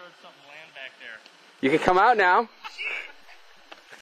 heard something land back there. You can come out now.